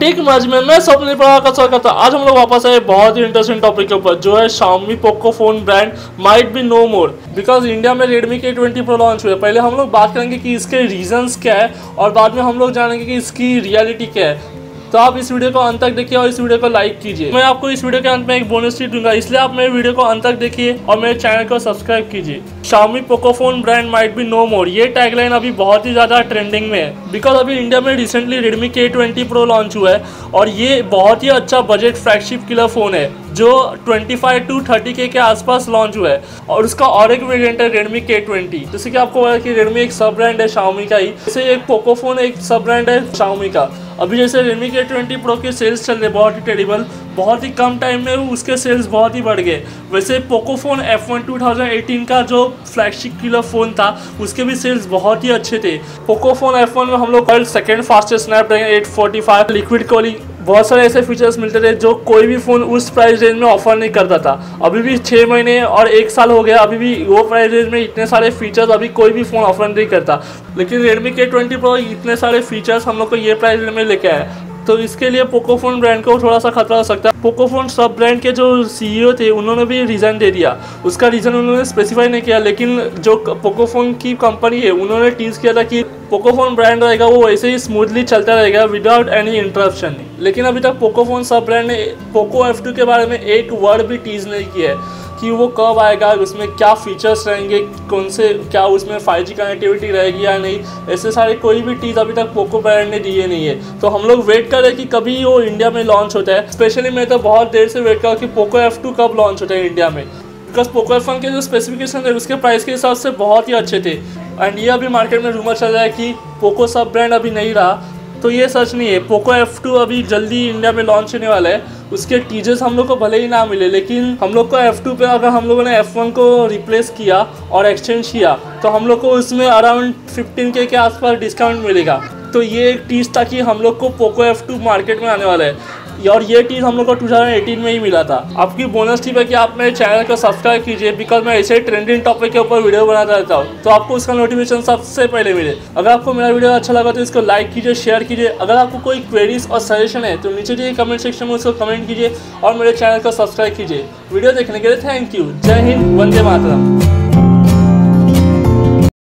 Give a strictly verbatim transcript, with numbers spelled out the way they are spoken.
Take मर्ज में मैं स्वप्निल पवार का स्वागत करता हूं। आज हम लोग वापस आए बहुत ही इंटरेस्टिंग टॉपिक के ऊपर, जो है Xiaomi Poco phone brand might be no more because India में Redmi के ट्वेंटी प्रो लॉन्च हुए। पहले हम लोग बात करेंगे कि इसके रीजंस क्या है और बाद में हम लोग जानेंगे कि इसकी रियलिटी क्या है। तो आप इस वीडियो को अंत तक देखिए और इस वीडियो को लाइक कीजिए। मैं आपको इस वीडियो के अंत में एक बोनस ट्रीट दूंगा, इसलिए आप मेरे वीडियो को अंत तक देखिए और मेरे चैनल को सब्सक्राइब कीजिए। Xiaomi Poco phone brand might be no more, ये टैगलाइन अभी बहुत ही ज़्यादा ट्रेंडिंग में है बिकॉज अभी इंडिया में रिसेंटली Redmi के ट्वेंटी प्रो लॉन्च हुआ है और ये बहुत ही अच्छा बजट फ्लैगशिप किलर फ़ोन है जो पच्चीस टू तीस के के आसपास लॉन्च हुआ है। और उसका और एक वेरिएंट है Redmi के ट्वेंटी। जैसे कि आपको पता है कि Redmi एक सब ब्रांड है Xiaomi का ही, जैसे एक पोको फोन एक सब ब्रांड है Xiaomi का। अभी जैसे Redmi के ट्वेंटी प्रो के सेल्स चल रहे बहुत ही टेरिबल, बहुत ही कम टाइम में उसके सेल्स बहुत ही बढ़ गए। वैसे Poco phone F one two thousand eighteen का जो फ्लैगशिप किलर फ़ोन था उसके भी सेल्स बहुत ही अच्छे थे। पोको फोन एफ वन में हम लोग world second fastest Snapdragon eight forty five liquid cooling, बहुत सारे ऐसे फीचर्स मिलते थे जो कोई भी फ़ोन उस प्राइस रेंज में ऑफर नहीं करता था। अभी भी छः महीने और एक साल हो गया, अभी भी वो प्राइस रेंज में इतने सारे फीचर्स अभी कोई भी फ़ोन ऑफर नहीं करता। लेकिन Redmi के ट्वेंटी प्रो इतने सारे फीचर्स हम लोग को ये प्राइस रेंज में लेके आए, तो इसके लिए पोको फोन ब्रांड को थोड़ा सा खतरा हो सकता है। पोको फोन सब ब्रांड के जो सीईओ थे उन्होंने भी रीज़न दे दिया, उसका रीज़न उन्होंने स्पेसिफाई नहीं किया, लेकिन जो पोको फोन की कंपनी है उन्होंने टीज किया था कि पोको फोन ब्रांड रहेगा वो वैसे ही स्मूथली चलता रहेगा विदाउट एनी इंटरप्शन। लेकिन अभी तक पोको फोन सब ब्रांड ने पोको एफ टू के बारे में एक वर्ड भी टीज नहीं किया है कि वो कब आएगा, उसमें क्या फीचर्स रहेंगे, कौन से क्या उसमें फाइव जी कनेक्टिविटी रहेगी या नहीं, ऐसे सारे कोई भी चीज़ अभी तक पोको ब्रांड ने दिए नहीं है। तो हम लोग वेट कर रहे हैं कि कभी वो इंडिया में लॉन्च होता है। स्पेशली मैं तो बहुत देर से वेट कर रहा हूँ कि पोको एफ टू कब लॉन्च होता है इंडिया में, बिकॉज पोको एफ वन के जो स्पेसिफिकेशन है उसके प्राइस के हिसाब से बहुत ही अच्छे थे। एंड ये अभी मार्केट में रूमर चल रहा है कि पोको सब ब्रांड अभी नहीं रहा, तो ये सच नहीं है। पोको एफ टू अभी जल्दी इंडिया में लॉन्च होने वाला है। उसके टीजर्स हम लोग को भले ही ना मिले, लेकिन हम लोग को एफ टू पे अगर हम लोगों ने एफ वन को रिप्लेस किया और एक्सचेंज किया तो हम लोग को उसमें अराउंड फिफ्टीन के के आसपास डिस्काउंट मिलेगा। तो ये एक टीज था कि हम लोग को पोको एफ टू मार्केट में आने वाला है और ये चीज़ हम लोग को टू थाउजेंड एटीन में ही मिला था। आपकी बोनस टिप है कि आप मेरे चैनल को सब्सक्राइब कीजिए बिकॉज मैं ऐसे ट्रेंडिंग टॉपिक के ऊपर वीडियो बनाता रहता हूँ, तो आपको उसका नोटिफिकेशन सबसे पहले मिले। अगर आपको मेरा वीडियो अच्छा लगा तो इसको लाइक कीजिए, शेयर कीजिए। अगर आपको कोई क्वेरीज और सजेशन है तो नीचे दिए कमेंट सेक्शन में उसको कमेंट कीजिए और मेरे चैनल को सब्सक्राइब कीजिए। वीडियो देखने के लिए थैंक यू। जय हिंद, वंदे मातरम।